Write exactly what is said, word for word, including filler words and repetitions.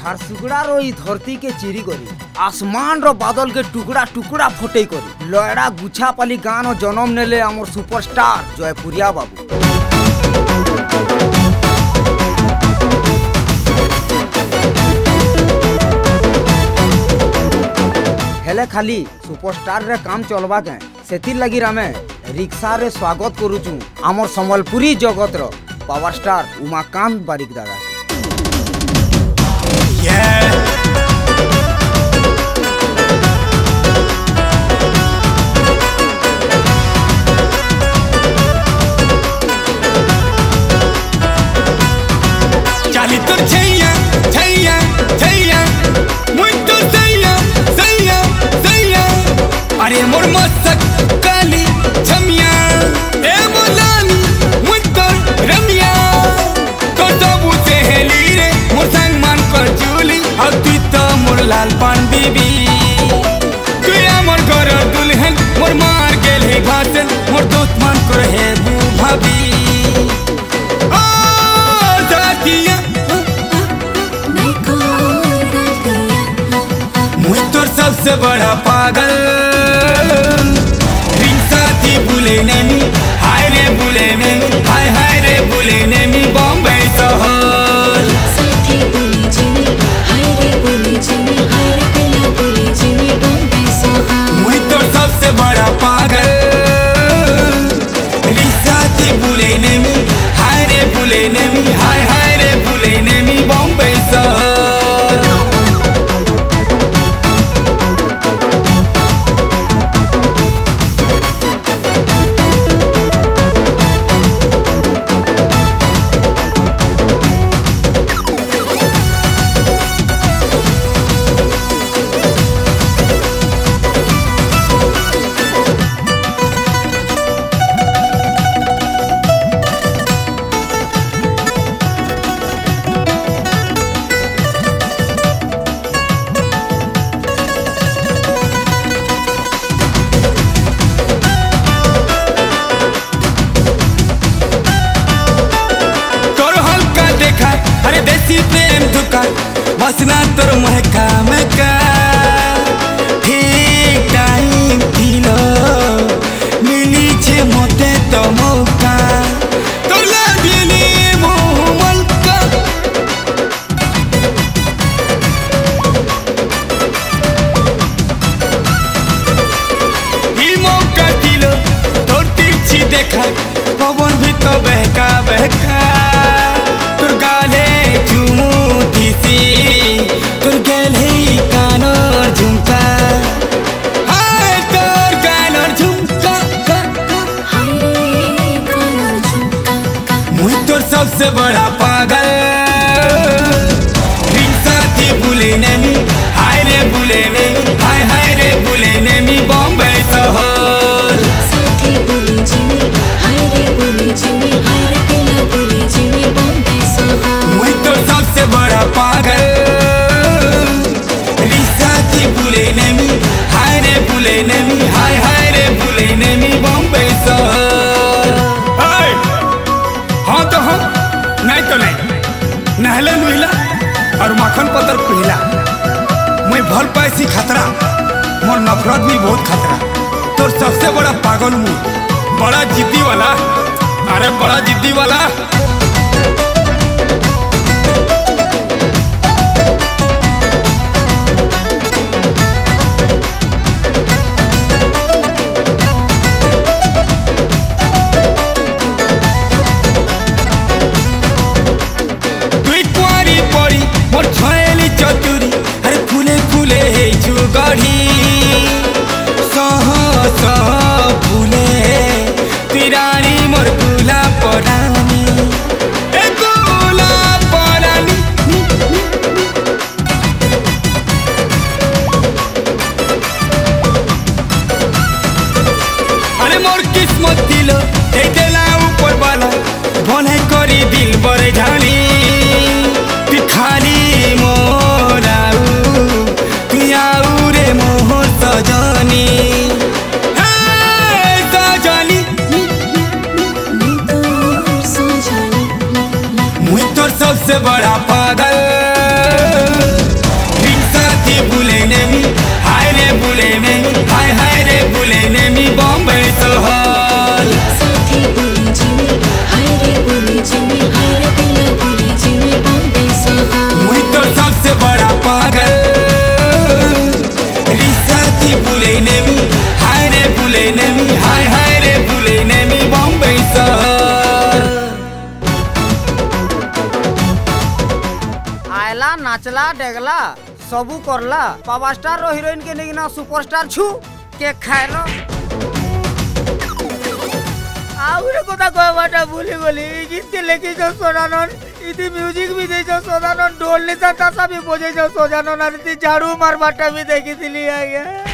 झारसुगुड़ा रो ई धरती के चिरी करी आसमान रो बादल के टुकड़ा टुकड़ा फटे करी लयड़ा गुछापाली गान जन्म नेले आमर सुपरस्टार जयपुरिया बाबू। हेले खाली सुपरस्टार रे काम चलवा के सेतिर लगी रामे रिक्शा रे स्वागत करूचु आमर संबलपुरी जगत रो पावर स्टार उमाकांत बारिक दादा। चाली तो छैया छैया छैया मुझको छैया छैया छैया अरे मोर मस्तक काली छमिया ए मोलानी मुझको रमिया तो सबू से हेली रे मोर संग मान कर चूली अब तू तो मोर लाल पान बीबी तू या मोर घर दुल्हन मोर मार गेल है घासन मोर दोस्त मान कर है बू भाभी ओ साथिया सबसे बड़ा पागल रिंग साथी भूले नहीं हाय रे भूले नहीं हाय हाय रे भूले नहीं बॉम्बे शहर साथी भूले जिनी हाय रे भूले जिनी हाय रे पिला भूले जिनी बॉम्बे शहर मुझ तो सबसे बड़ा पागल रिंग साथी भूले नहीं हाय रे भूले नहीं हाय हाय रे भूले नहीं बॉम्बे शहर। अरे देसी प्रेम दुकान बसना तोर महका महका ठीक टाइम दिलो मिली छे मोते तो मौका तोर लागिनी मोह मलका ही मौका दिलो तोर तिरछी देखा पवन भी तो बहका बहका तोर गेल है कानर झुमका हाय तोर कानर झुमका हाय रे कानर झुमका मुझ तोर सबसे बड़ा पागल रिंग साथी भूले नहीं हाय रे भूले नहीं हाय हाय रे भूले नहीं बॉम्बे शहर साथी भूले जिनी हाय रे भूले जिनी हाय रे पिला भूले जिनी बॉम्बे शहर मुझ तोर सबसे बड़ा पागल भूले नहीं हाय रे भूले नहीं हाय हाय रे भूले नहीं बॉम्बे शहर। हाँ तो हाँ नहीं तो नहीं नहले नुहला और माखन पतर पहला मैं भल पैसी खतरा मोर नफरत भी बहुत खतरा तो सबसे बड़ा पागल मुँह बड़ा जिद्दी वाला अरे बड़ा जिद्दी वाला मोर छयली चतुरी अरे फूले फूले हे जुगढ़ी सह सह फूले तिरानी मोर गुला परानी नाचला डेगला सबू करला पावर स्टार रो हीरोइन के नेगिना सुपरस्टार छु के खाइलो आउरे कोता कहबाटा भूली गली गीत लेखि जो सोनानन इति म्यूजिक भी दे जो सोनानन ढोल निसा तासा भी बजे जो सोजानन आरती झाड़ू मारबाटा भी देखि दिली आगे।